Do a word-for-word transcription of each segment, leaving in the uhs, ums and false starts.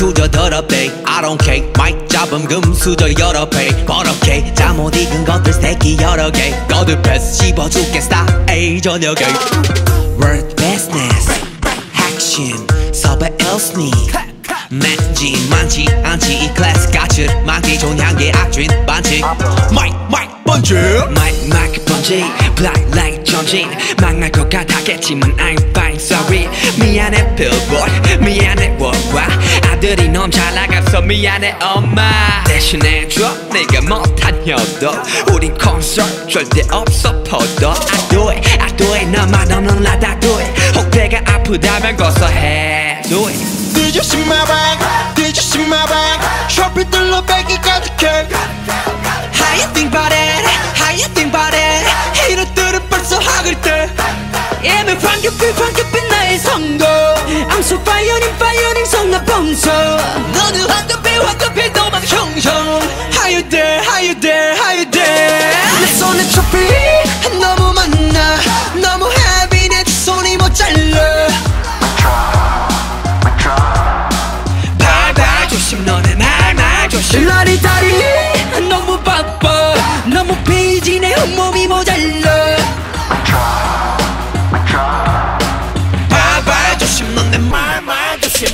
수저 더럽대 I don't care 마이크 잡음 금수저 여러 배 버럭해 잠못 익은 것들 새끼 여러 개 거듭해서 씹어줄게 스타일 저녁에 Word business action 섭외 else need 맨지 많지 않지 이 클래스 같이 많기 좋은 향기 악취 많지 마이크 마이크 번지 마이크 마이크 번지 black light 전진 망할 것 같았겠지만 I'm fine sorry 미안해 billboard 미안해 worldwide 아들이 너무 잘 나가서 미안해 엄마 대신해줘 네가 못한 효도 우린 콘서트 절대 없어 포도 I do it I do it 너만 없는 나다 do it 혹 배가 아프다면 고소해 do it Did you see my bag? Did you see my bag? 쇼핑들로 백이 가득해 How you think about it? How you think about it? 이것들은 벌써 학을 때 이미 황급히 황급히 나의 성공 I'm so firing firing 성나범소 너는 황급히 황급히 도망 형형 How you there? How you there? How you there? 내 손에 트로피 너무 많아 너무 heavy 내 두 손이 모자라 발발 조심 너네 말말 조심 라리다리 너무 바빠 너무 비지 내 온몸이 모자라 발발 조심 너네 말말 조심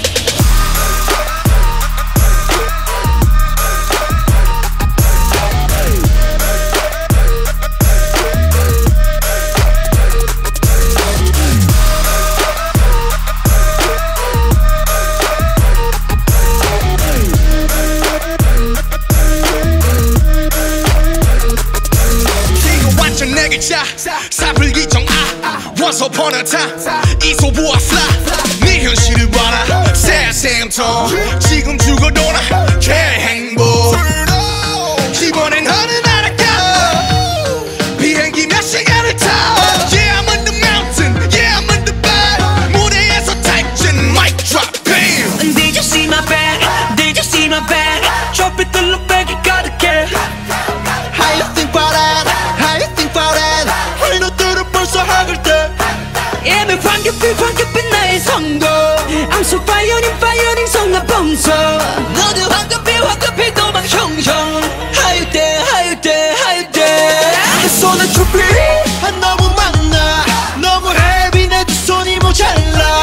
사풀기 정아 Once upon a time 이소부와 fly 네 현실을 봐라 Same tone 지금 죽어도나 개행복 이번엔 어느 나라 가 비행기 몇 시간을 타 Yeah I'm on the mountain Yeah I'm on the bed 무대에서 탈진 Mic drop bam Did you see my bag? Did you see my bag? 쇼핑들로 백이 가득해 How you think about that? How you think about that? 너들은 벌써 학을 때 이미 황급히 황급히 나의 성공 I'm so firing firing 성나범소 너도 황급히 황급히 도망 형형 How you there? How you there? How you there? 내 손에 트로피 너무 많아 너무 heavy 내 두 손이 모자라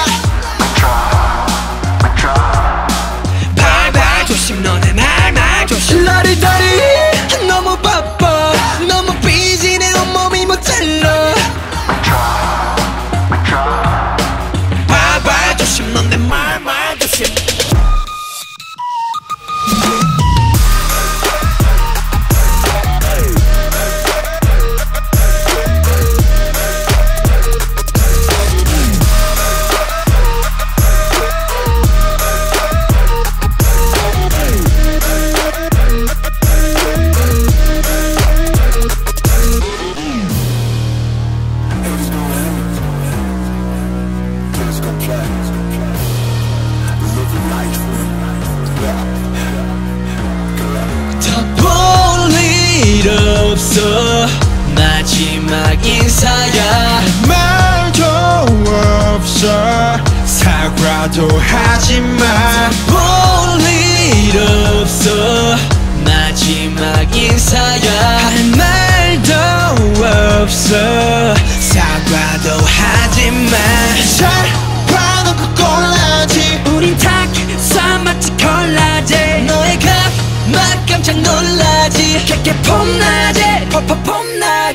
발발 조심 너네 말말 조심 라리다리 너무 바빠 너무 busy 내 온몸이 모자라 발발 조심 너네 말말 조심 없어 마지막 인사야 말도 없어 사과도 하지마 볼 일 없어 마지막 인사야 할 말도 없어 사과도 하지마 잘 봐놓고 골라지 우린 탁사 마치 콜라제 너의 각 막 깜짝 놀라지 깨깨 폼나제 퍽퍽 폼나